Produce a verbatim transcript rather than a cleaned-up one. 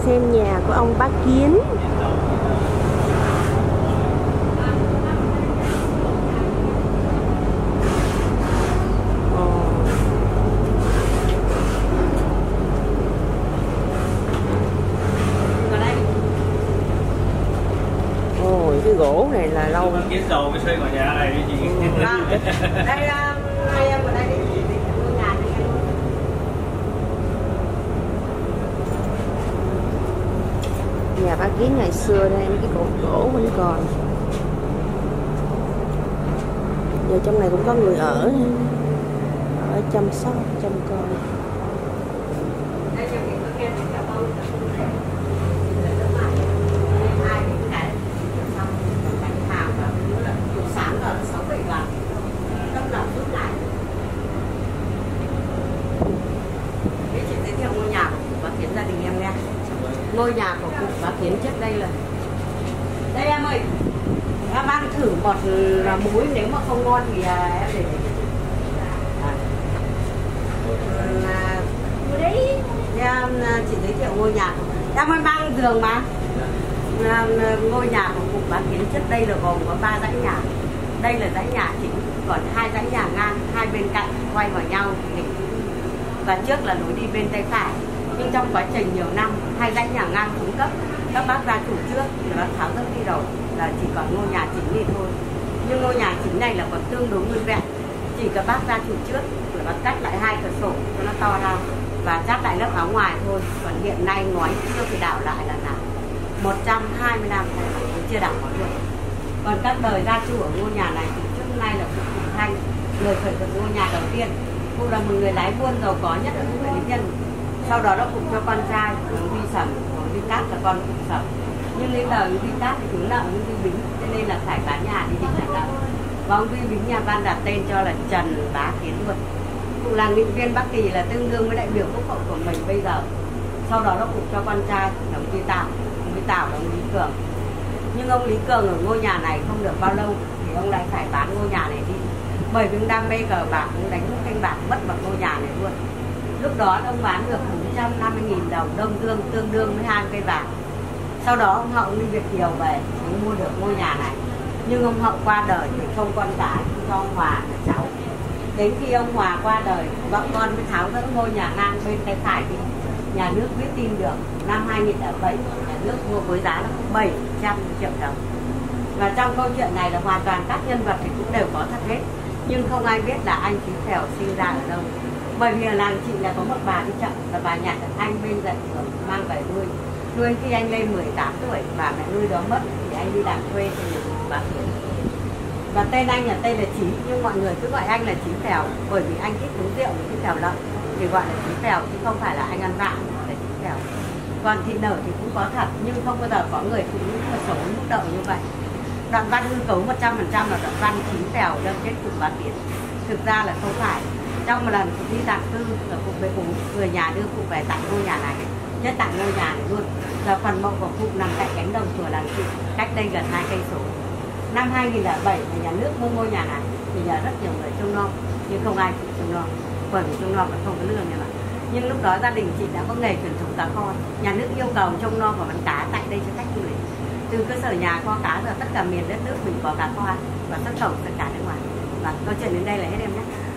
xem nhà của ông Bá Kiến. Ôi, cái gỗ này là lâu. Kiến dầu mới xây vào nhà này cái gì? Đây hai em ở đây đi. Nhà Bá Kiến ngày xưa đây, cái cột gỗ vẫn còn. Giờ trong này cũng có người ở, ở chăm sóc, chăm con. Ngôi nhà của cụ Bá Kiến trước đây là đây em ơi, em ăn thử một muối, nếu mà không ngon thì em để à, đấy em chỉ giới thiệu ngôi nhà em ơi, mang giường mà. Ngôi nhà của cụ Bá Kiến trước đây là gồm có ba dãy nhà. Đây là dãy nhà chính, còn hai dãy nhà ngang hai bên cạnh quay vào nhau, và trước là lối đi bên tay phải. Nhưng trong quá trình nhiều năm, hai dãy nhà ngang xuống cấp, các bác gia chủ trước thì bác tháo dỡ đi rồi, là chỉ còn ngôi nhà chính này thôi. Nhưng ngôi nhà chính này là còn tương đối nguyên vẹn. Chỉ các bác gia chủ trước là bác cắt lại hai cửa sổ cho nó to ra và chát lại lớp áo ngoài thôi. Còn hiện nay ngói chưa phải đảo lại là nào một trăm hai mươi năm này chưa đảo ngói được. Còn các đời gia chủ ở ngôi nhà này thì trước nay là cụ Phùng Thanh, người khởi dựng ngôi nhà đầu tiên. Cụ là một người lái buôn giàu có nhất ở khu Lý Nhân. Sau đó nó cùng cho con trai ông Vi Sầm, ông Vi Cát là con cụ Sầm. Nhưng đến đời ông Vi Cát thì thiếu nợ ông Vi Bính, cho nên là phải bán nhà đi định trả nợ. Và ông Vi Bính nhà Văn đặt tên cho là Trần Bá Kiến luôn. Cụ là nghị viên Bắc Kỳ, là tương đương với đại biểu quốc hội của mình bây giờ. Sau đó nó cùng cho con trai là ông Vi Tảo, ông Vi Tảo là ông Lý Cường. Nhưng ông Lý Cường ở ngôi nhà này không được bao lâu thì ông lại phải bán ngôi nhà này đi. Bởi vì ông đam mê cờ bạc, ông đánh canh bạc mất vào ngôi nhà này luôn. Lúc đó ông bán được bốn trăm năm mươi nghìn đồng Đông Dương, tương đương với hai cây vàng. Sau đó ông Hậu đi Việt Kiều về, ông mua được ngôi nhà này. Nhưng ông Hậu qua đời thì không con cái, cho ông Hòa là cháu. Đến khi ông Hòa qua đời, bọn con mới tháo dỡ ngôi nhà ngang bên tay phải đi. Nhà nước biết tin được, năm hai nghìn lẻ bảy, nhà nước mua với giá là bảy trăm triệu đồng. Và trong câu chuyện này là hoàn toàn các nhân vật thì cũng đều có thật hết. Nhưng không ai biết là anh Chí Phèo sinh ra ở đâu. Bởi vì ở làng chị là có một bà đi chợ, là bà nhặt được anh bên dậy mang về nuôi. Nuôi khi anh lên mười tám tuổi, bà mẹ nuôi đó mất thì anh đi làm thuê cho người Bá Kiến. Và tên anh là tên là Chí, nhưng mọi người cứ gọi anh là Chí Phèo, bởi vì anh thích uống rượu, thích phèo lợn thì gọi là Chí Phèo, chứ không phải là anh ăn vạ là Chí Phèo. Còn thịt nở thì cũng có thật, nhưng không bao giờ có người phụ nữ mà sống mức độ như vậy. Đoạn văn hư cấu một trăm phần trăm là đoạn văn Chí Phèo đâm chết cụ Bá Kiến. Thực ra là không phải. Trong một lần cụ đi tạm cư ở cụ với uống, người nhà đưa cụ về tặng ngôi nhà này, nhất tặng ngôi nhà này luôn. Là phần mộ của cụ nằm tại cánh đồng chùa làng chị, cách đây gần hai cây số. Năm hai nghìn lẻ bảy nhà nước mua ngôi nhà này thì nhờ rất nhiều người trông nom, nhưng không ai chịu trông nom, bởi vì trông nom vẫn không có lương như vậy. Nhưng lúc đó gia đình chị đã có nghề truyền thống cá kho, nhà nước yêu cầu trông nom và bán cá tại đây cho khách du lịch. Từ cơ sở nhà kho cá giờ tất cả miền đất nước mình có cá kho và xuất khẩu tất cả nước ngoài. Và câu chuyện đến đây là hết em nhé.